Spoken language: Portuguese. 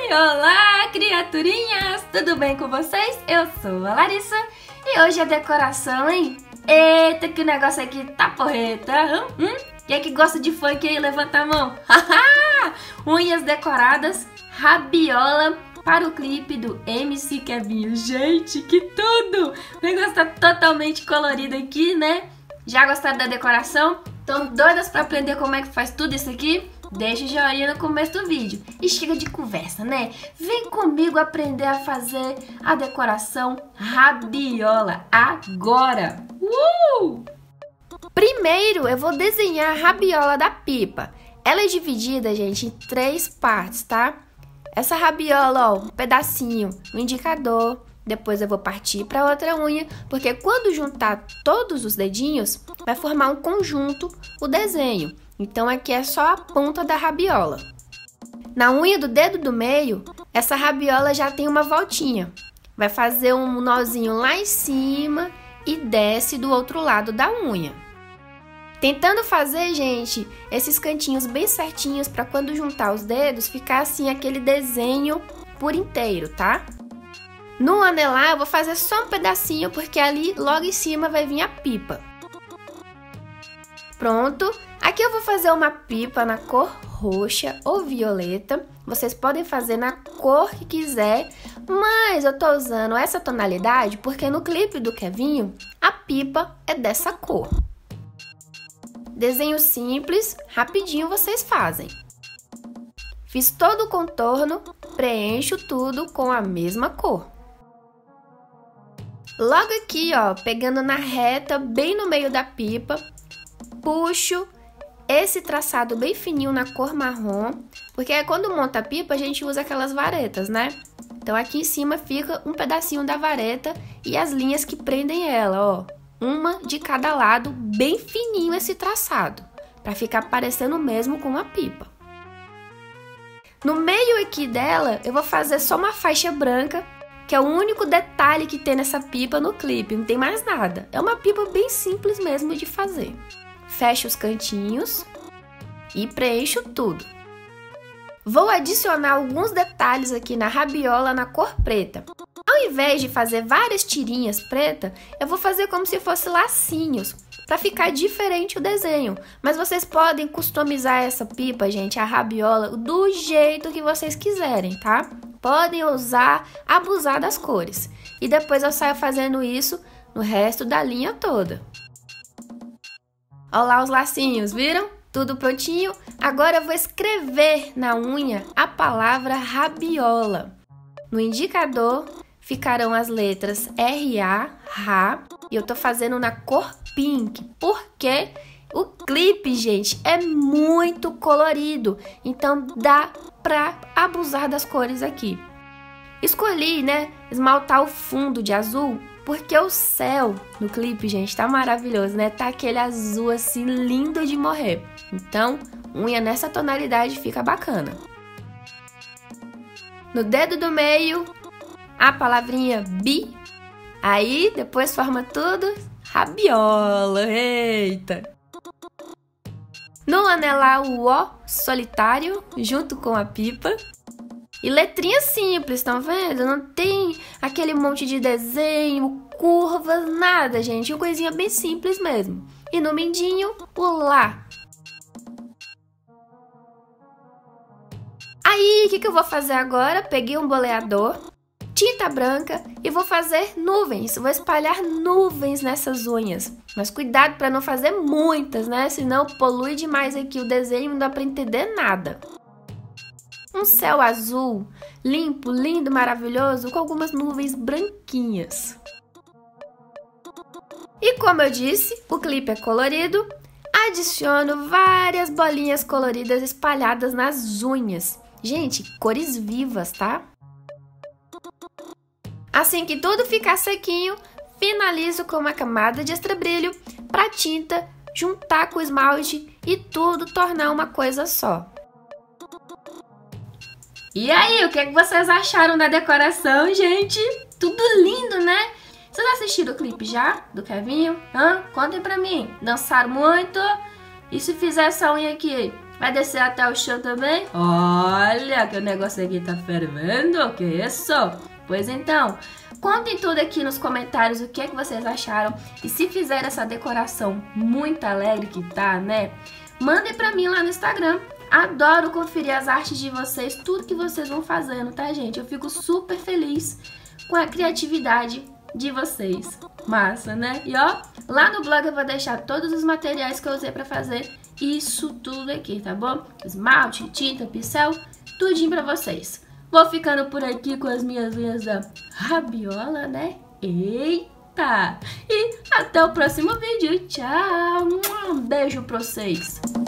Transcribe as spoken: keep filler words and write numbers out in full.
Oi, olá, criaturinhas! Tudo bem com vocês? Eu sou a Larissa e hoje a decoração, hein? Eita, que o negócio aqui tá porreta! Hum? Hum? Quem é que gosta de funk aí? Levanta a mão! Unhas decoradas, rabiola para o clipe do M C Kevinho. Gente, que tudo! O negócio tá totalmente colorido aqui, né? Já gostaram da decoração? Estão doidas para aprender como é que faz tudo isso aqui? Deixa o joinha no começo do vídeo. E chega de conversa, né? Vem comigo aprender a fazer a decoração rabiola agora! Uh! Primeiro eu vou desenhar a rabiola da pipa. Ela é dividida, gente, em três partes, tá? Essa rabiola, ó, um pedacinho no indicador. Depois eu vou partir para outra unha, porque quando juntar todos os dedinhos, vai formar um conjunto, o desenho. Então aqui é só a ponta da rabiola. Na unha do dedo do meio, essa rabiola já tem uma voltinha. Vai fazer um nozinho lá em cima e desce do outro lado da unha. Tentando fazer, gente, esses cantinhos bem certinhos para quando juntar os dedos, ficar assim aquele desenho por inteiro, tá? No anelar eu vou fazer só um pedacinho, porque ali logo em cima vai vir a pipa. Pronto, aqui eu vou fazer uma pipa na cor roxa ou violeta. Vocês podem fazer na cor que quiser, mas eu tô usando essa tonalidade porque no clipe do Kevinho a pipa é dessa cor. Desenho simples, rapidinho vocês fazem. Fiz todo o contorno, preencho tudo com a mesma cor. Logo aqui, ó, pegando na reta, bem no meio da pipa, puxo esse traçado bem fininho na cor marrom, porque quando monta a pipa a gente usa aquelas varetas, né? Então aqui em cima fica um pedacinho da vareta e as linhas que prendem ela, ó. Uma de cada lado, bem fininho esse traçado, para ficar parecendo mesmo com uma pipa. No meio aqui dela, eu vou fazer só uma faixa branca, que é o único detalhe que tem nessa pipa no clipe, não tem mais nada. É uma pipa bem simples mesmo de fazer. Fecho os cantinhos e preencho tudo. Vou adicionar alguns detalhes aqui na rabiola na cor preta. Ao invés de fazer várias tirinhas preta, eu vou fazer como se fosse lacinhos, para ficar diferente o desenho. Mas vocês podem customizar essa pipa, gente, a rabiola, do jeito que vocês quiserem, tá? Podem usar, abusar das cores. E depois eu saio fazendo isso no resto da linha toda. Olha lá os lacinhos, viram? Tudo prontinho? Agora eu vou escrever na unha a palavra rabiola. No indicador ficarão as letras R A, Ra, e eu tô fazendo na cor pink, porque o clipe, gente, é muito colorido, então dá pra abusar das cores aqui. Escolhi, né, esmaltar o fundo de azul, porque o céu no clipe, gente, tá maravilhoso, né? Tá aquele azul assim, lindo de morrer. Então, unha nessa tonalidade fica bacana. No dedo do meio, a palavrinha bi. Aí, depois forma tudo, rabiola, eita! No anelar, o O solitário, junto com a pipa. E letrinhas simples, estão vendo? Não tem aquele monte de desenho, curvas, nada, gente. Uma coisinha bem simples mesmo. E no mindinho, o Lá. Aí, o que, que eu vou fazer agora? Peguei um boleador, tinta branca e vou fazer nuvens. Vou espalhar nuvens nessas unhas. Mas cuidado para não fazer muitas, né? Senão polui demais aqui o desenho e não dá para entender nada. Um céu azul, limpo, lindo, maravilhoso, com algumas nuvens branquinhas. E como eu disse, o clipe é colorido, adiciono várias bolinhas coloridas espalhadas nas unhas. Gente, cores vivas, tá? Assim que tudo ficar sequinho, finalizo com uma camada de extra brilho para a tinta juntar com o esmalte e tudo tornar uma coisa só. E aí, o que, é que vocês acharam da decoração, gente? Tudo lindo, né? Vocês assistiram o clipe já, do Kevinho? Hã? Contem pra mim. Dançaram muito? E se fizer essa unha aqui, Vai descer até o chão também? Olha, que o negócio aqui tá fervendo, que isso? Pois então, contem tudo aqui nos comentários o que é que vocês acharam. E se fizeram essa decoração muito alegre que tá, né? Mandem pra mim lá no Instagram. Adoro conferir as artes de vocês, tudo que vocês vão fazendo, tá, gente? Eu fico super feliz com a criatividade de vocês. Massa, né? E ó, lá no blog eu vou deixar todos os materiais que eu usei pra fazer isso tudo aqui, tá bom? Esmalte, tinta, pincel, tudinho pra vocês. Vou ficando por aqui com as minhas unhas da rabiola, né? Eita! E até o próximo vídeo. Tchau! Um beijo pra vocês!